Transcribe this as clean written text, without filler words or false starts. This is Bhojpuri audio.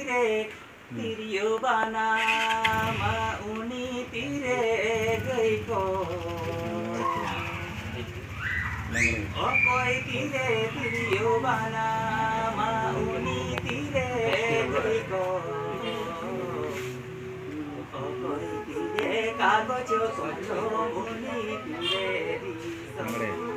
तीरे तिरियो बनाम उनी तीरे गई को कोई तीरे तिरियो बनाम उनी तीरे गई को कोई तीरे कागज को उनी तीरे